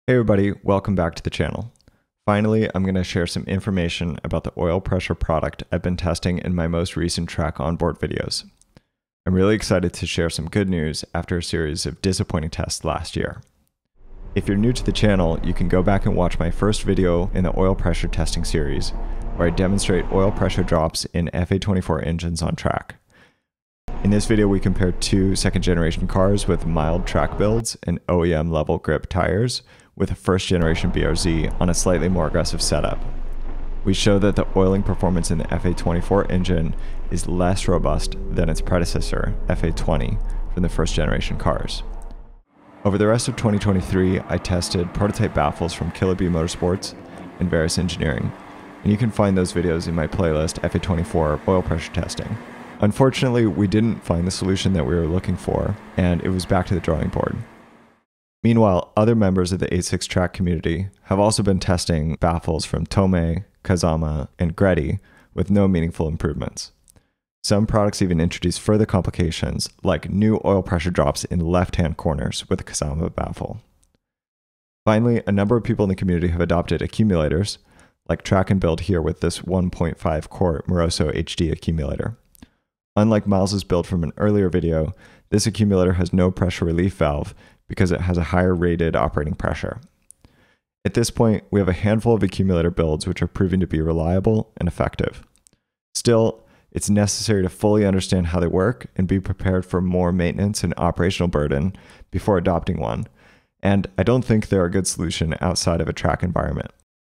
Hey everybody, welcome back to the channel. Finally, I'm going to share some information about the oil pressure product I've been testing in my most recent track onboard videos. I'm really excited to share some good news after a series of disappointing tests last year. If you're new to the channel, you can go back and watch my first video in the oil pressure testing series, where I demonstrate oil pressure drops in FA24 engines on track. In this video, we compared two second-generation cars with mild track builds and OEM level grip tires with a first-generation BRZ on a slightly more aggressive setup. We show that the oiling performance in the FA24 engine is less robust than its predecessor, FA20, from the first-generation cars. Over the rest of 2023, I tested prototype baffles from Killer Bee Motorsports and Various Engineering, and you can find those videos in my playlist FA24 oil pressure testing. Unfortunately, we didn't find the solution that we were looking for, and it was back to the drawing board. Meanwhile, other members of the Essex track community have also been testing baffles from Tomei, Kazama, and Greddy with no meaningful improvements. Some products even introduce further complications, like new oil pressure drops in left-hand corners with the Kazama baffle. Finally, a number of people in the community have adopted accumulators, like Track and Build here with this 1.5 quart Moroso HD accumulator. Unlike Miles's build from an earlier video, this accumulator has no pressure relief valve because it has a higher rated operating pressure. At this point, we have a handful of accumulator builds which are proving to be reliable and effective. Still, it's necessary to fully understand how they work and be prepared for more maintenance and operational burden before adopting one, and I don't think they're a good solution outside of a track environment.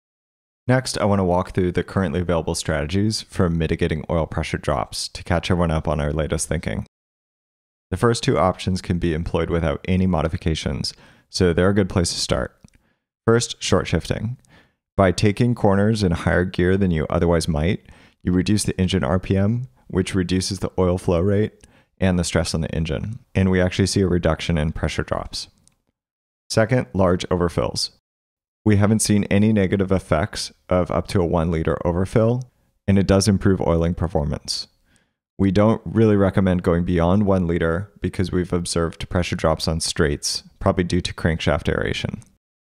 Next, I want to walk through the currently available strategies for mitigating oil pressure drops to catch everyone up on our latest thinking. The first two options can be employed without any modifications, so they're a good place to start. First, short shifting. By taking corners in higher gear than you otherwise might, you reduce the engine RPM, which reduces the oil flow rate and the stress on the engine, and we actually see a reduction in pressure drops. Second, large overfills. We haven't seen any negative effects of up to a 1 liter overfill, and it does improve oiling performance. We don't really recommend going beyond 1 liter because we've observed pressure drops on straights, probably due to crankshaft aeration.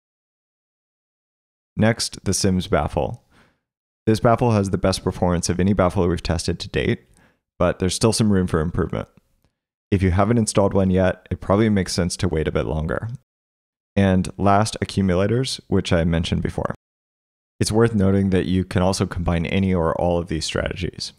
Next, the Sims baffle. This baffle has the best performance of any baffle we've tested to date, but there's still some room for improvement. If you haven't installed one yet, it probably makes sense to wait a bit longer. And last, accumulators, which I mentioned before. It's worth noting that you can also combine any or all of these strategies.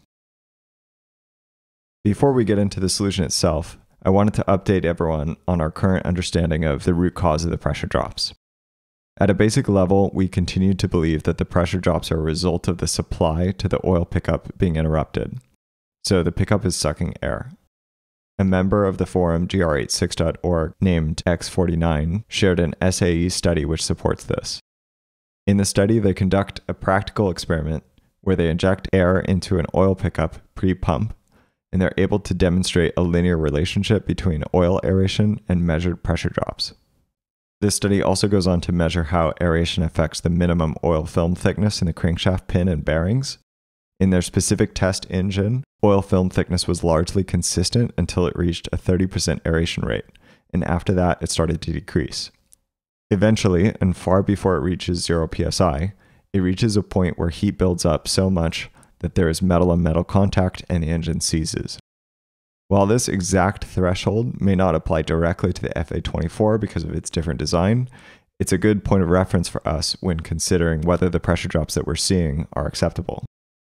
Before we get into the solution itself, I wanted to update everyone on our current understanding of the root cause of the pressure drops. At a basic level, we continue to believe that the pressure drops are a result of the supply to the oil pickup being interrupted. So the pickup is sucking air. A member of the forum gr86.org named X49 shared an SAE study which supports this. In the study, they conduct a practical experiment where they inject air into an oil pickup pre-pump, and they're able to demonstrate a linear relationship between oil aeration and measured pressure drops. This study also goes on to measure how aeration affects the minimum oil film thickness in the crankshaft pin and bearings. In their specific test engine, oil film thickness was largely consistent until it reached a 30% aeration rate, and after that it started to decrease. Eventually, and far before it reaches 0 psi, it reaches a point where heat builds up so much that there is metal-on-metal contact and the engine seizes. While this exact threshold may not apply directly to the FA24 because of its different design, it's a good point of reference for us when considering whether the pressure drops that we're seeing are acceptable.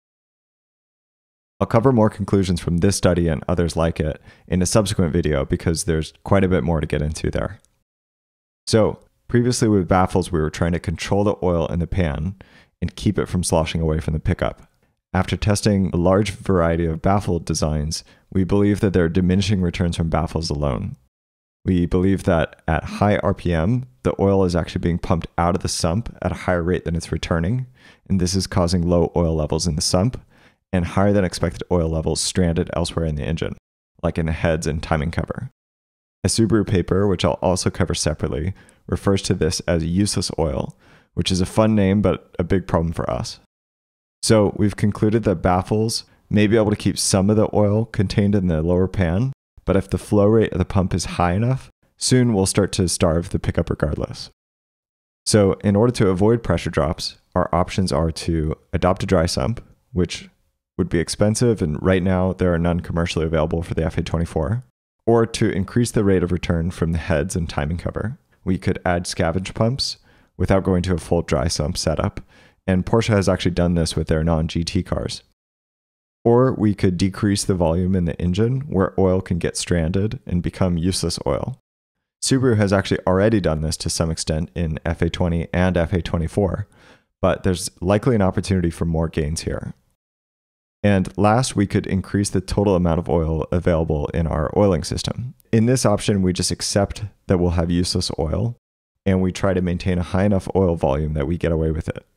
I'll cover more conclusions from this study and others like it in a subsequent video because there's quite a bit more to get into there. So, previously with baffles, we were trying to control the oil in the pan and keep it from sloshing away from the pickup. After testing a large variety of baffle designs, we believe that there are diminishing returns from baffles alone. We believe that at high RPM, the oil is actually being pumped out of the sump at a higher rate than it's returning, and this is causing low oil levels in the sump and higher than expected oil levels stranded elsewhere in the engine, like in the heads and timing cover. A Subaru paper, which I'll also cover separately, refers to this as useless oil, which is a fun name but a big problem for us. So we've concluded that baffles may be able to keep some of the oil contained in the lower pan, but if the flow rate of the pump is high enough, soon we'll start to starve the pickup regardless. So in order to avoid pressure drops, our options are to adopt a dry sump, which would be expensive, and right now there are none commercially available for the FA24, or to increase the rate of return from the heads and timing cover. We could add scavenge pumps without going to a full dry sump setup, and Porsche has actually done this with their non-GT cars. Or we could decrease the volume in the engine where oil can get stranded and become useless oil. Subaru has actually already done this to some extent in FA20 and FA24, but there's likely an opportunity for more gains here. And last, we could increase the total amount of oil available in our oiling system. In this option, we just accept that we'll have useless oil, and we try to maintain a high enough oil volume that we get away with it.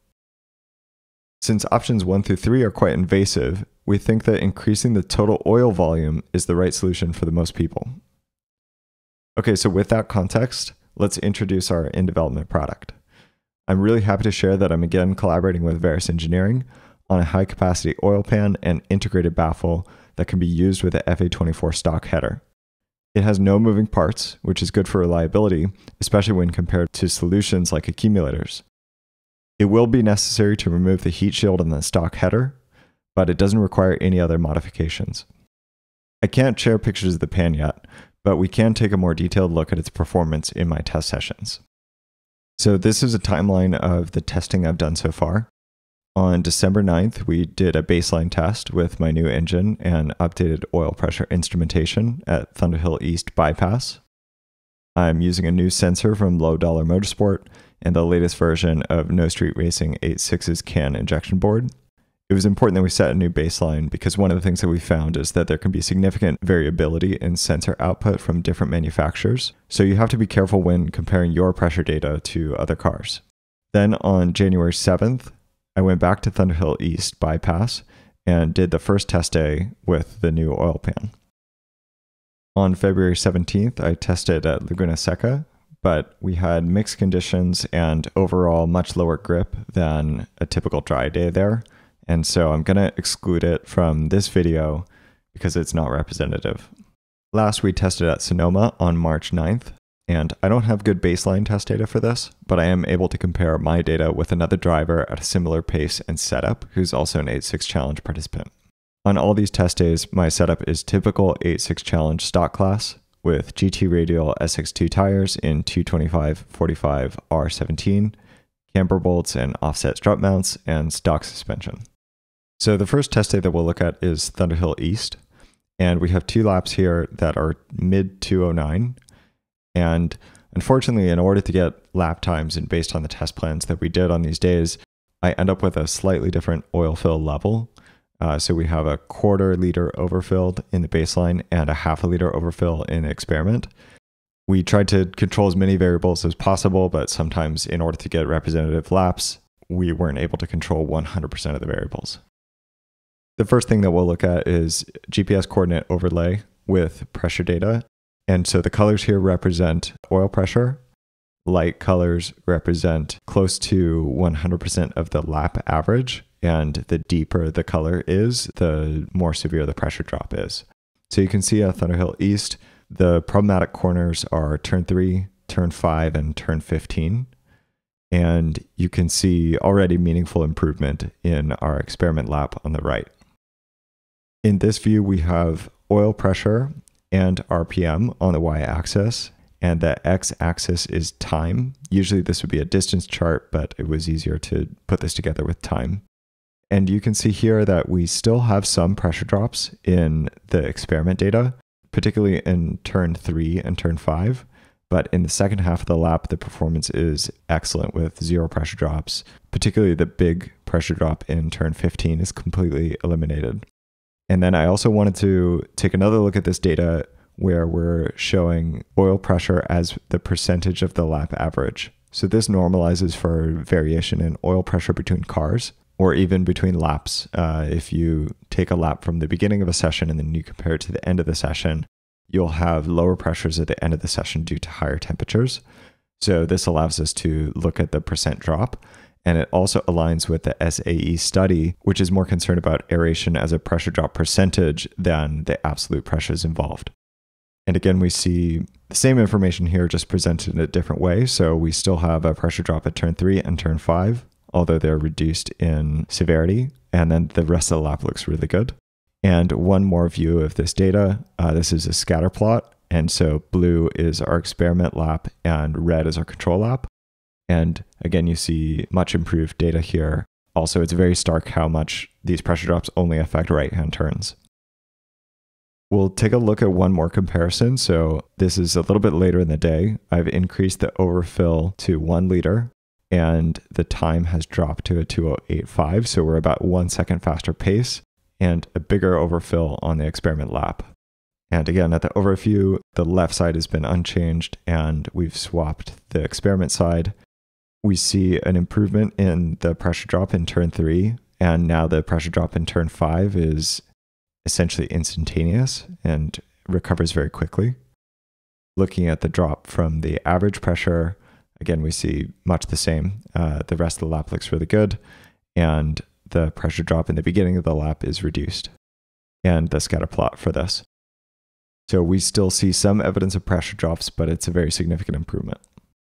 Since options 1 through 3 are quite invasive, we think that increasing the total oil volume is the right solution for the most people. Okay, so with that context, let's introduce our in-development product. I'm really happy to share that I'm again collaborating with Varus Engineering on a high-capacity oil pan and integrated baffle that can be used with the FA24 stock header. It has no moving parts, which is good for reliability, especially when compared to solutions like accumulators. It will be necessary to remove the heat shield on the stock header, but it doesn't require any other modifications. I can't share pictures of the pan yet, but we can take a more detailed look at its performance in my test sessions. So this is a timeline of the testing I've done so far. On December 9th, we did a baseline test with my new engine and updated oil pressure instrumentation at Thunderhill East bypass. I'm using a new sensor from Low Dollar Motorsport and the latest version of No Street Racing 86's CAN injection board. It was important that we set a new baseline because one of the things that we found is that there can be significant variability in sensor output from different manufacturers, so you have to be careful when comparing your pressure data to other cars. Then on January 7th, I went back to Thunderhill East bypass and did the first test day with the new oil pan. On February 17th, I tested at Laguna Seca, but we had mixed conditions and overall much lower grip than a typical dry day there. And so I'm going to exclude it from this video because it's not representative. Last, we tested at Sonoma on March 9th, and I don't have good baseline test data for this, but I am able to compare my data with another driver at a similar pace and setup who's also an 86 Challenge participant. On all these test days, my setup is typical 86 Challenge stock class with GT Radial SX2 tires in 225/45 R17, camber bolts and offset strut mounts, and stock suspension. So the first test day that we'll look at is Thunderhill East, and we have 2 laps here that are mid 209, and unfortunately, in order to get lap times and based on the test plans that we did on these days, I end up with a slightly different oil fill level. So we have a 1/4 liter overfilled in the baseline and a 1/2 liter overfill in the experiment. We tried to control as many variables as possible, but sometimes in order to get representative laps, we weren't able to control 100% of the variables. The first thing that we'll look at is GPS coordinate overlay with pressure data. And so the colors here represent oil pressure. Light colors represent close to 100% of the lap average. And the deeper the color is, the more severe the pressure drop is. So you can see at Thunderhill East, the problematic corners are turn 3, turn 5, and turn 15. And you can see already meaningful improvement in our experiment lap on the right. In this view, we have oil pressure and RPM on the y-axis, and the x-axis is time. Usually this would be a distance chart, but it was easier to put this together with time. And you can see here that we still have some pressure drops in the experiment data, particularly in turn 3 and turn 5. But in the second half of the lap, the performance is excellent with 0 pressure drops. Particularly the big pressure drop in turn 15 is completely eliminated. And then I also wanted to take another look at this data where we're showing oil pressure as the percentage of the lap average. So this normalizes for variation in oil pressure between cars, or even between laps. If you take a lap from the beginning of a session and then you compare it to the end of the session, you'll have lower pressures at the end of the session due to higher temperatures. So this allows us to look at the percent drop. And it also aligns with the SAE study, which is more concerned about aeration as a pressure drop percentage than the absolute pressures involved. And again, we see The same information here, just presented in a different way. So we still have a pressure drop at turn 3 and turn 5, although they're reduced in severity. And then the rest of the lap looks really good. And one more view of this data. This is a scatter plot. And so blue is our experiment lap and red is our control lap. And again, you see much improved data here. Also, it's very stark how much these pressure drops only affect right-hand turns. We'll take a look at one more comparison. So this is a little bit later in the day. I've increased the overfill to 1 liter and the time has dropped to a 2085. So we're about 1 second faster pace and a bigger overfill on the experiment lap. And again, at the overview, the left side has been unchanged and we've swapped the experiment side. We see an improvement in the pressure drop in turn 3, and now the pressure drop in turn 5 is essentially instantaneous and recovers very quickly. Looking at the drop from the average pressure, again, we see much the same. The rest of the lap looks really good, and the pressure drop in the beginning of the lap is reduced, and the scatter plot for this. So we still see some evidence of pressure drops, but it's a very significant improvement.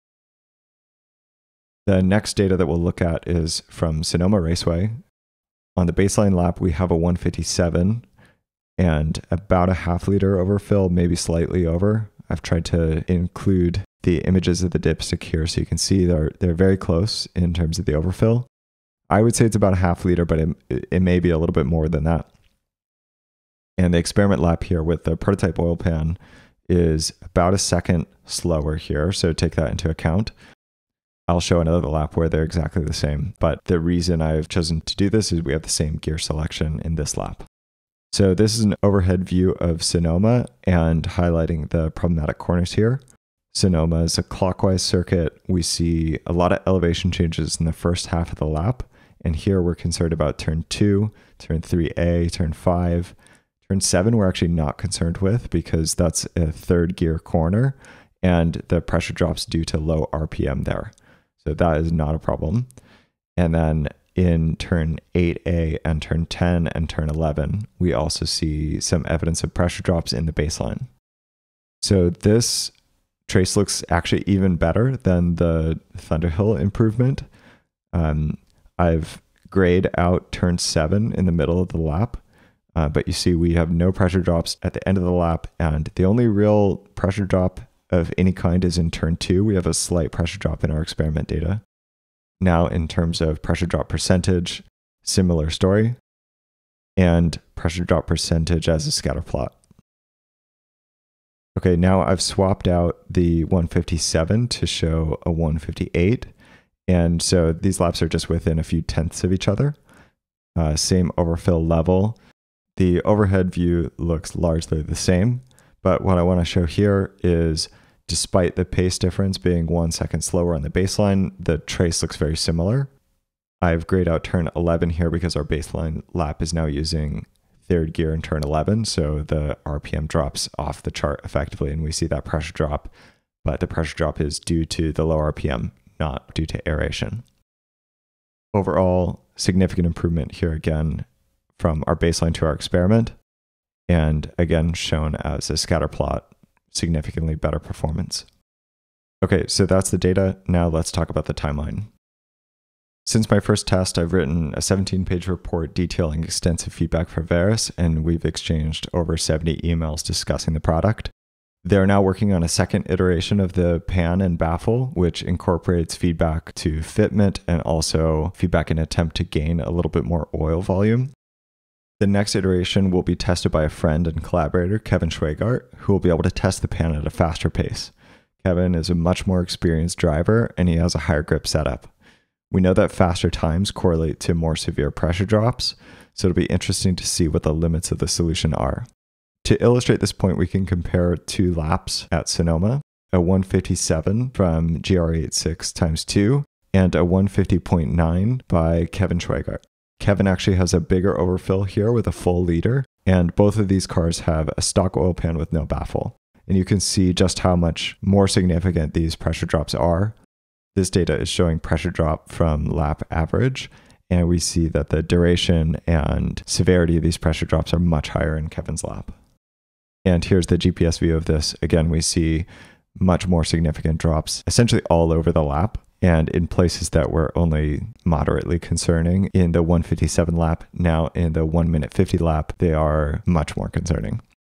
The next data that we'll look at is from Sonoma Raceway. On the baseline lap, we have a 157 and about a half liter overfill, maybe slightly over. I've tried to include the images of the dipstick here so you can see they're very close in terms of the overfill. I would say it's about a half liter, but it may be a little bit more than that. And the experiment lap here with the prototype oil pan is about a second slower here, so take that into account. I'll show another lap where they're exactly the same, but the reason I've chosen to do this is we have the same gear selection in this lap. So this is an overhead view of Sonoma and highlighting the problematic corners here. Sonoma is a clockwise circuit. We see a lot of elevation changes in the first half of the lap, and here we're concerned about turn 2, turn 3A, turn 5. Turn 7 we're actually not concerned with because that's a third gear corner and the pressure drops due to low RPM there. So that is not a problem. And then in turn 8A and turn 10 and turn 11, we also see some evidence of pressure drops in the baseline. So this trace looks actually even better than the Thunderhill improvement. I've grayed out turn 7 in the middle of the lap, but you see we have no pressure drops at the end of the lap, and the only real pressure drop of any kind is in turn 2. We have a slight pressure drop in our experiment data. Now, in terms of pressure drop percentage, similar story, and pressure drop percentage as a scatter plot. Okay, now I've swapped out the 157 to show a 158, and so these laps are just within a few tenths of each other. Same overfill level. The overhead view looks largely the same, but what I want to show here is despite the pace difference being 1 second slower on the baseline, the trace looks very similar. I've grayed out turn 11 here because our baseline lap is now using third gear in turn 11, so the RPM drops off the chart effectively, and we see that pressure drop, but the pressure drop is due to the low RPM, not due to aeration. Overall, significant improvement here again from our baseline to our experiment, and again shown as a scatter plot, significantly better performance. Okay, so that's the data. Now let's talk about the timeline. Since my first test, I've written a 17-page report detailing extensive feedback for Varus, and we've exchanged over 70 emails discussing the product. They're now working on a second iteration of the pan and baffle, which incorporates feedback to fitment and also feedback in an attempt to gain a little bit more oil volume. The next iteration will be tested by a friend and collaborator, Kevin Schweigart, who will be able to test the pan at a faster pace. Kevin is a much more experienced driver, and he has a higher grip setup. We know that faster times correlate to more severe pressure drops, so it'll be interesting to see what the limits of the solution are. To illustrate this point, we can compare 2 laps at Sonoma, a 157 from GR86 times 2 and a 150.9 by Kevin Schweigart. Kevin actually has a bigger overfill here with a full liter, and both of these cars have a stock oil pan with no baffle. And you can see just how much more significant these pressure drops are. This data is showing pressure drop from lap average, and we see that the duration and severity of these pressure drops are much higher in Kevin's lap. And here's the GPS view of this. Again, we see much more significant drops essentially all over the lap. And in places that were only moderately concerning in the 1:57 lap, now in the 1:50 lap, they are much more concerning.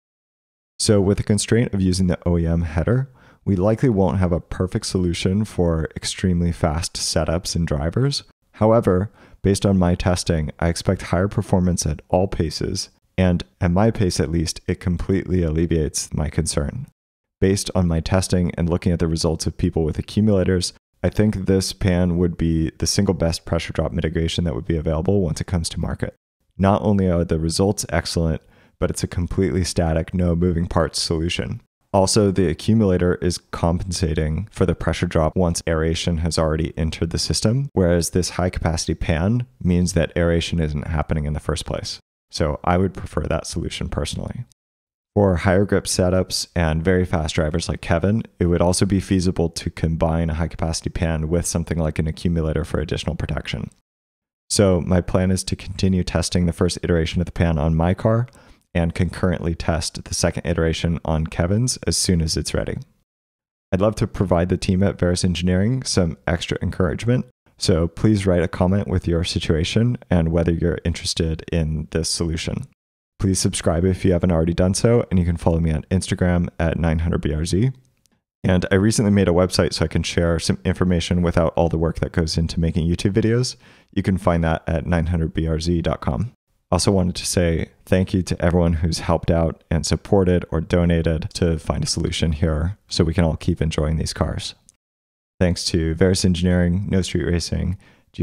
So with the constraint of using the OEM header, we likely won't have a perfect solution for extremely fast setups and drivers. However, based on my testing, I expect higher performance at all paces, and at my pace at least, it completely alleviates my concern. Based on my testing and looking at the results of people with accumulators, I think this pan would be the single best pressure drop mitigation that would be available once it comes to market. Not only are the results excellent, but it's a completely static, no moving parts solution. Also, the accumulator is compensating for the pressure drop once aeration has already entered the system, whereas this high capacity pan means that aeration isn't happening in the first place. So I would prefer that solution personally. For higher grip setups and very fast drivers like Kevin, it would also be feasible to combine a high capacity pan with something like an accumulator for additional protection. So my plan is to continue testing the first iteration of the pan on my car and concurrently test the second iteration on Kevin's as soon as it's ready. I'd love to provide the team at Verus Engineering some extra encouragement, so please write a comment with your situation and whether you're interested in this solution. Please subscribe if you haven't already done so, and you can follow me on Instagram at 900BRZ. And I recently made a website so I can share some information without all the work that goes into making YouTube videos. You can find that at 900brz.com. Also wanted to say thank you to everyone who's helped out and supported or donated to find a solution here so we can all keep enjoying these cars. Thanks to Verus Engineering, No Street Racing,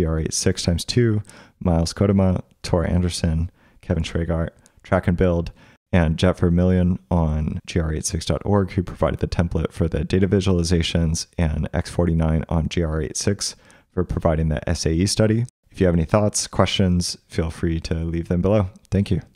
GR86x2, Miles Kodama, Tor Anderson, Kevin Schregart, Track and Build, and Jet Vermillion on gr86.org, who provided the template for the data visualizations, and X49 on GR86 for providing the SAE study. If you have any thoughts, questions, feel free to leave them below. Thank you.